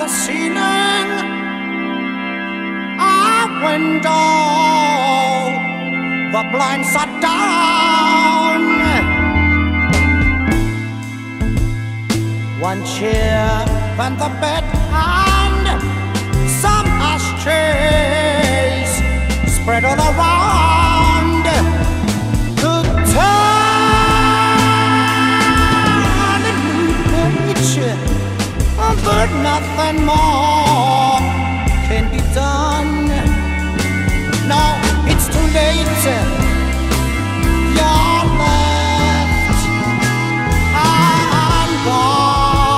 the ceiling, a window, the blinds are down. One chair and the bed and some ashtrays spread all around. To turn a new page, but nothing more can be done. No, it's too late. You're left and gone.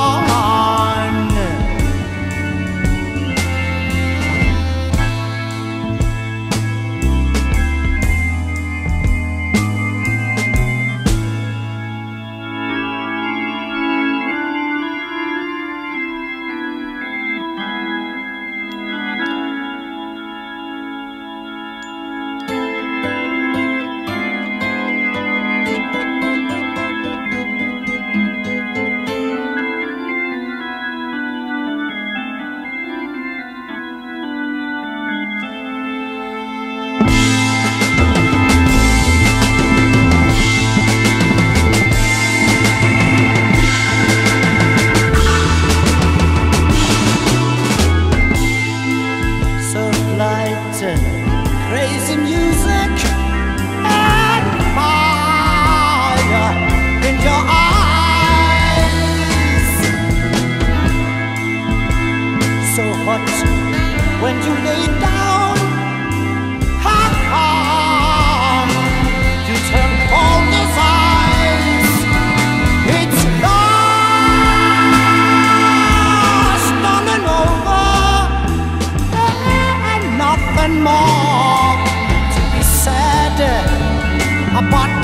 Crazy music and fire in your eyes. So hot when you lay down, how come you turn cold as ice? It's lost on and over, and nothing more to be said about